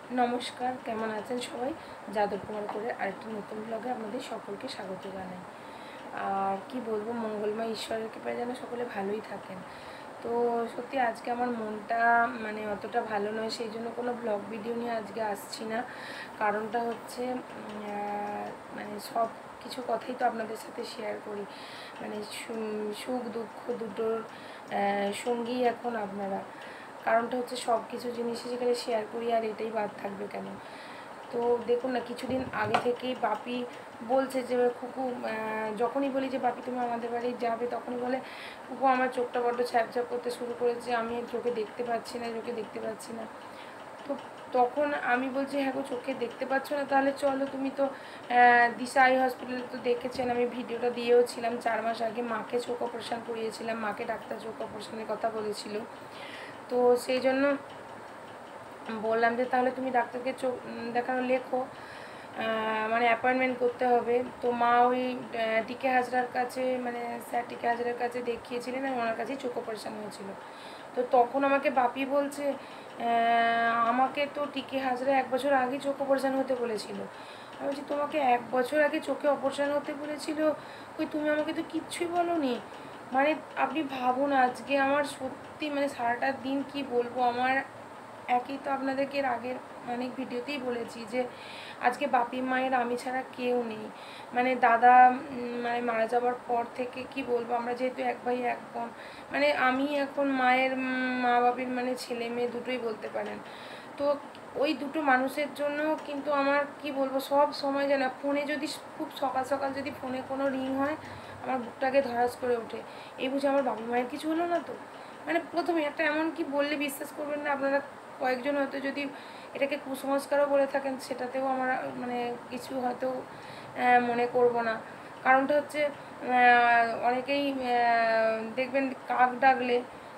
নমস্কার, কেমন আছেন সবাই? যাদব কুমার করে আরেকটি নতুন ব্লগে আপনাদের সকলকে স্বাগত জানাই। আর কি বলবো, মঙ্গলময় ঈশ্বরের কৃপায় যেন সকলে ভালোই থাকেন। তো সত্যি আজকে আমার মনটা অতটা ভালো নয়, সেই জন্য কোনো ব্লগ ভিডিও নিয়ে আজকে আসছি না। কারণটা হচ্ছে সব কিছু কথাই তো আপনাদের সাথে শেয়ার করি, মানে সুখ দুঃখ দুটোর সঙ্গী এখন আপনারা। কারণটা হচ্ছে সব কিছু জিনিসই যেখানে শেয়ার করি, আর এটাই বাদ থাকবে কেন? তো দেখুন না, কিছুদিন আগে থেকেই বাপি বলছে যে কুকু, যখনই বলি যে বাপি তুমি আমাদের বাড়ি যাবে, তখনই বলে কুকু আমার চোখটা বড্ড ছ্যাপছ্যাপ করতে শুরু করেছে, আমি চোখে দেখতে পাচ্ছি না। তো তখন আমি বলছি, হ্যাঁ গো, চোখে দেখতে পাচ্ছ না, তাহলে চলো, তুমি তো দিশা আই হসপিটালে তো দেখেছেন, আমি ভিডিওটা দিয়েও ছিলাম 4 মাস আগে। মাকে চোখ অপারেশান করিয়েছিলাম, মাকে ডাক্তার চোখ অপারেশানের কথা বলেছিল। তো সেই জন্য বললাম যে তাহলে তুমি ডাক্তারকে চোখ দেখানো লেখো, অ্যাপয়েন্টমেন্ট করতে হবে। তো মা ওই টিকে হাজরার কাছে, স্যার টিকে হাজরার কাছে দেখিয়েছিলেন, আর ওনার কাছেই চোখ অপারেশান হয়েছিল। তো তখন আমাকে বাপি বলছে, আমাকে তো টিকে হাজরা 1 বছর আগেই চোখ অপারেশান হতে বলেছিল। আমি বলছি, তোমাকে 1 বছর আগে চোখে অপারেশান হতে বলেছিল? ওই তুমি আমাকে তো কিচ্ছুই বলোনি। আপনি ভাবুন, আজকে আমার সত্যি সারাটা দিন কি বলবো, আমার একই তো আপনাদেরকে এর আগের অনেক ভিডিওতেই বলেছি যে আজকে বাপি মায়ের আমি ছাড়া কেউ নেই। দাদা মারা যাওয়ার পর থেকে কি বলবো, আমরা যেহেতু এক ভাই এক বোন, আমি এখন মায়ের মা বাপির ছেলে মেয়ে দুটোই বলতে পারেন। তো ওই দুটো মানুষের জন্য কিন্তু আমার কি বলবো, সব সময় যেন ফোনে যদি খুব সকাল সকাল যদি ফোনে কোনো রিং হয়, আমার বুকটাকে ধরাস করে ওঠে। এই বুঝে আমার বাবা মায়ের কিছু হলো না তো। প্রথমে একটা এমন কি বললে বিশ্বাস করবেন না আপনারা, কয়েকজন হয়তো যদি এটাকে কুসংস্কারও বলে থাকেন, সেটাতেও আমার কিছু হয়তো মনে করব না। কারণটা হচ্ছে অনেকেই দেখবেন কাক ডাকলে,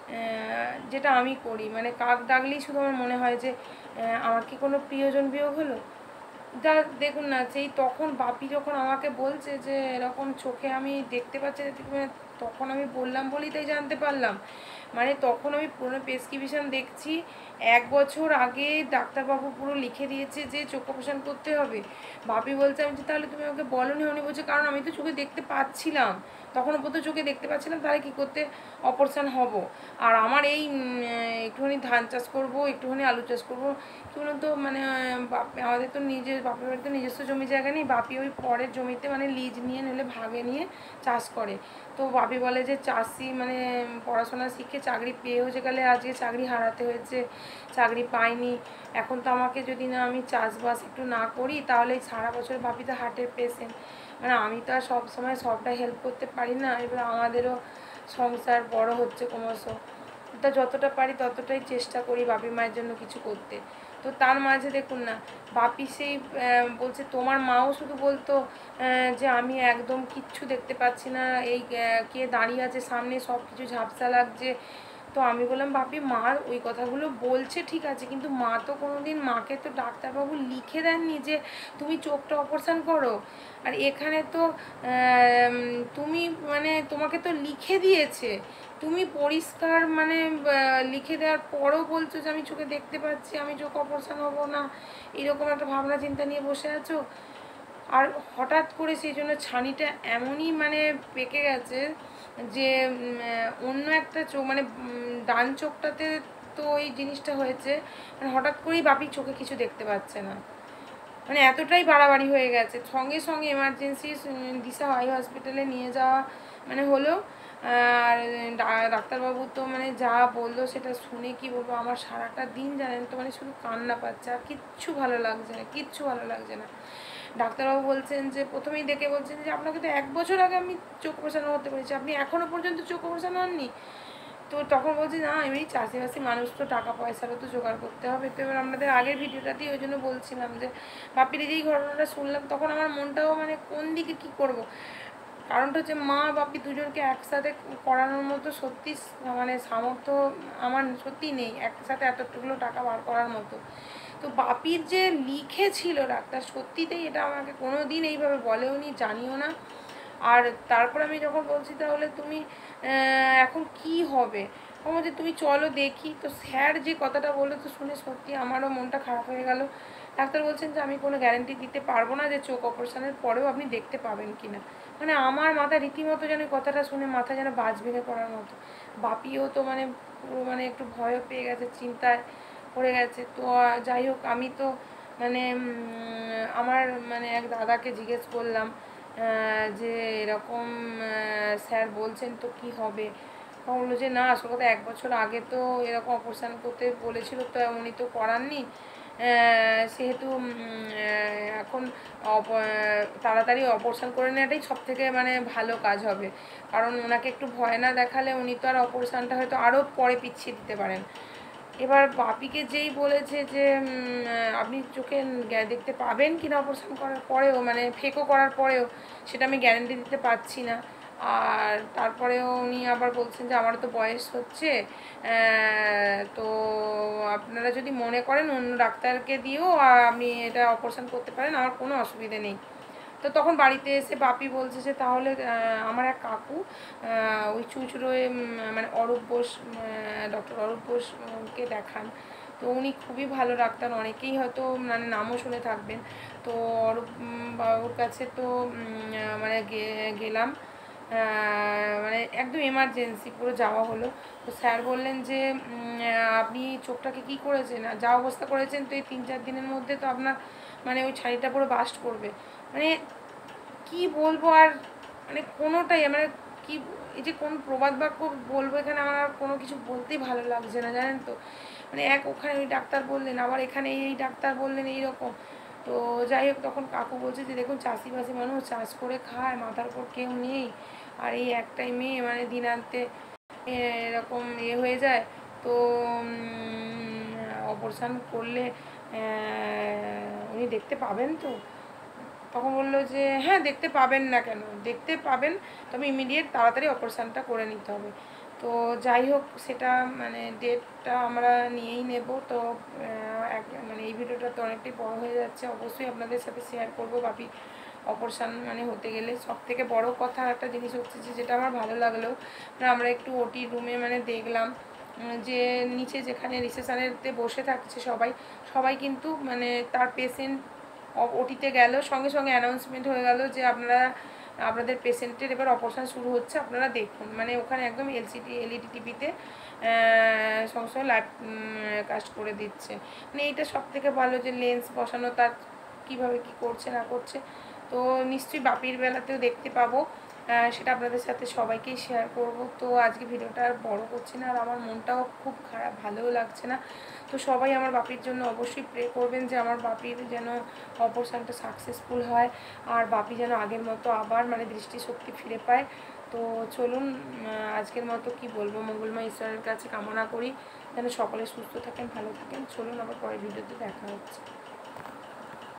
যেটা আমি করি, কাক ডাকলেই শুধু আমার মনে হয় যে আমার কি কোনো প্রিয়জন বিয়োগ হলো। যা দেখুন না, সেই তখন বাপি যখন আমাকে বলছে যে এরকম চোখে আমি দেখতে পাচ্ছি না, তখন আমি বললাম বলেই তাই জানতে পারলাম। তখন আমি পুরো প্রেসক্রিপশন দেখছি, 1 বছর আগে ডাক্তারবাবু পুরো লিখে দিয়েছে যে চোখ অপারেশন করতে হবে। বাপি বলছে, আমি তাহলে তুমি আমাকে বলোনি? উনি বলছে, কারণ আমি তো চোখে দেখতে পাচ্ছিলাম, তখন পর্যন্ত চোখে দেখতে পাচ্ছিলাম, তাহলে কী করতে অপারেশন হব? আর আমার এই একটুখানি ধান চাষ করব, একটুখানি আলু চাষ করব, কী বলুন তো, আমাদের তো বাপের বাড়িতে নিজস্ব জমি জায়গা নেই। বাপি ওই পরের জমিতে লিজ নিয়ে, নইলে ভাগে নিয়ে চাষ করে। তো বাপি বলে যে চাষি পড়াশোনা শিখে চাকরি পেয়েও যে গেলে আজকে চাকরি হারাতে হয়েছে, চাকরি পাইনি। এখন তো আমাকে যদি না আমি চাষবাস একটু না করি, তাহলে সারা বছর বাপি তো হার্টের পেশেন্ট, আমি তো আর সব সময় সবটা হেল্প করতে পারি না। এবার আমাদেরও সংসার বড় হচ্ছে ক্রমশ, তা যতটা পারি ততটাই চেষ্টা করি বাপি মায়ের জন্য কিছু করতে। তো তার মাঝে দেখুন না, বাপি সেই বলছে, তোমার মাও শুধু বলতো যে আমি একদম কিচ্ছু দেখতে পাচ্ছি না, এই কে দাঁড়িয়ে আছে সামনে, সব কিছু ঝাপসা লাগছে। তো আমি বললাম, বাপি মা ওই কথাগুলো বলছে ঠিক আছে, কিন্তু মা তো কোনোদিন, মাকে তো ডাক্তারবাবু লিখে দেননি যে তুমি চোখটা অপারেশান করো। আর এখানে তো তুমি তোমাকে তো লিখে দিয়েছে, তুমি পরিষ্কার লিখে দেওয়ার পরও বলছো যে আমি চোখে দেখতে পাচ্ছি, আমি চোখ অপারেশান হবো না, এরকম একটা ভাবনা চিন্তা নিয়ে বসে আছো। আর হঠাৎ করে সেই জন্য ছানিটা এমনই পেকে গেছে যে অন্য একটা চোখ, ডান চোখটাতে তো এই জিনিসটা হয়েছে, হঠাৎ করেই বাপি চোখে কিছু দেখতে পাচ্ছে না। এতটাই বাড়াবাড়ি হয়ে গেছে, সঙ্গে সঙ্গে এমার্জেন্সি দিশা আই হসপিটালে নিয়ে যাওয়া হলো। আর ডাক্তারবাবু তো যা বললো সেটা শুনে কি বলবো, আমার সারাটা দিন জানেন তো শুধু কান্না পাচ্ছে, আর কিচ্ছু ভালো লাগছে না। ডাক্তারবাবু বলছেন যে, প্রথমেই দেখে বলছেন যে আপনাকে তো 1 বছর আগে আমি চোখ অপারেশন হতে বলেছি, আপনি এখনও পর্যন্ত চোখ অপারেশন হননি। তো তখন বলছি, না এমনি চাষিবাসী মানুষ, তো টাকা পয়সারও তো জোগাড় করতে হবে। তো এবার আপনাদের আগের ভিডিওটাতেই ওই জন্য বলছিলাম যে বাপির যেই ঘটনাটা শুনলাম, তখন আমার মনটাও কোন দিকে কী করব। কারণটা হচ্ছে মা বাপি দুজনকে একসাথে করানোর মতো সত্যি সামর্থ্য আমার সত্যি নেই, একসাথে এতটুকুলো টাকা বার করার মতো। তো বাপির যে লিখেছিল ডাক্তার, সত্যিতেই এটা আমাকে কোনো দিন এইভাবে বলেও নি, জানিও না। আর তারপর আমি যখন বলছি তাহলে তুমি এখন কি হবে, ও বলছে তুমি চলো দেখি। তো স্যার যে কথাটা বললো তো শুনে সত্যি আমারও মনটা খারাপ হয়ে গেল। ডাক্তার বলছেন যে আমি কোনো গ্যারেন্টি দিতে পারবো না যে চোখ অপারেশনের পরেও আপনি দেখতে পাবেন কি না। মানে আমার মাথা রীতিমতো যেন কথাটা শুনে মাথা যেন বাজ ভেঙে পড়ার মতো। বাপিও তো মানে পুরো মানে একটু ভয়ও পেয়ে গেছে, চিন্তায় পড়ে গেছে। তো যাই হোক আমি তো মানে আমার মানে এক দাদাকে জিজ্ঞেস করলাম যে এরকম স্যার বলছেন তো কি হবে। বললো যে না, আসল কথা 1 বছর আগে তো এরকম অপারেশান করতে বলেছিল, তো উনি তো করাননি। সেহেতু এখন তাড়াতাড়ি অপারেশান করে নেওয়াটাই সব থেকে মানে ভালো কাজ হবে। কারণ ওনাকে একটু ভয় না দেখালে উনি তো আর অপারেশানটা হয়তো আরও পরে পিছিয়ে দিতে পারেন। এবার বাপিকে যেই বলেছে যে আপনি চোখে দেখতে পাবেন কি না অপারেশন করার পরেও, মানে ফেকও করার পরেও, সেটা আমি গ্যারেন্টি দিতে পারছি না। আর তারপরেও উনি আবার বলছেন যে আমারও তো বয়স হচ্ছে, তো আপনারা যদি মনে করেন অন্য ডাক্তারকে দিয়েও আপনি এটা অপারেশন করতে পারেন, আমার কোনো অসুবিধে নেই। তো তখন বাড়িতে এসে বাপি বলছে যে তাহলে আমার এক কাকু ওই চুঁচুড়োয় মানে অরূপ বোস, ডক্টর অরূপ বোসকে দেখান। তো উনি খুবই ভালো ডাক্তার, অনেকেই হয়তো মানে নামও শুনে থাকবেন। তো অরূপ বাবুর কাছে তো মানে গেলাম, মানে একদম এমার্জেন্সি পুরো যাওয়া হলো। তো স্যার বললেন যে আপনি চোখটাকে কী করেছেন, আর যা অবস্থা করেছেন তো এই 3-4 দিনের মধ্যে তো আপনার মানে ওই ছানিটা পুরো বাস্ট করবে। মানে কি বলবো আর, মানে কোনোটাই মানে কি, এই যে কোন প্রবাদ বাক্য বলবো এখানে আমার আর কোনো কিছু বলতেই ভালো লাগছে না, জানেন তো। মানে এক ওখানে ওই ডাক্তার বললেন, আবার এখানে এই ডাক্তার বললেন এইরকম। তো যাই হোক তখন কাকু বলছে যে দেখুন চাষিবাসী মানুষ চাষ করে খায়, মাথার উপর কেউ নেই, আর এই একটাই মেয়ে মানে দিনান্তে এরকম হয়ে যায়। তো অপারেশান করলে উনি দেখতে পাবেন তো। তখন বললো যে হ্যাঁ দেখতে পাবেন না কেন, দেখতে পাবেন, তবে ইমিডিয়েট তাড়াতাড়ি অপারেশানটা করে নিতে হবে। তো যাই হোক সেটা মানে ডেটটা আমরা নিয়েই নেব। তো মানে এই ভিডিওটা তো অনেকটাই বড় হয়ে যাচ্ছে, অবশ্যই আপনাদের সাথে শেয়ার করব বাপি অপারেশান মানে হতে গেলে। সব থেকে বড় কথা একটা জিনিস হচ্ছে যে যেটা আমার ভালো লাগলো, আমরা একটু ওটি রুমে মানে দেখলাম যে নিচে যেখানে রিসেপশনেতে বসে থাকছে সবাই, সবাই কিন্তু মানে তার পেশেন্ট ওটিতে গেল, সঙ্গে সঙ্গে অ্যানাউন্সমেন্ট হয়ে গেল যে আপনাদের পেশেন্টের এবার অপারেশান শুরু হচ্ছে, আপনারা দেখুন। মানে ওখানে একদম এলইডি টিভিতে সঙ্গে সঙ্গে লাইভ কাস্ট করে দিচ্ছে। মানে এইটা সব থেকে ভালো যে লেন্স বসানো তার কীভাবে কী করছে না করছে। তো নিশ্চয়ই বাপির বেলাতেও দেখতে পাবো, সেটা আপনাদের সাথে সবাইকেই শেয়ার করব। তো আজকে ভিডিওটা আর বড় করছি না, আর আমার মনটাও খুব খারাপ, ভালোও লাগছে না। তো সবাই আমার বাপির জন্য অবশ্যই প্রে করবেন যে আমার বাপির যেন অপারেশানটা সাকসেসফুল হয়, আর বাপি যেন আগের মতো আবার মানে দৃষ্টিশক্তি ফিরে পায়। তো চলুন আজকের মতো কি বলবো, মঙ্গলময় ঈশ্বরের কাছে কামনা করি যেন সকলে সুস্থ থাকেন, ভালো থাকেন। চলুন আবার পরের ভিডিওতে দেখা হচ্ছে।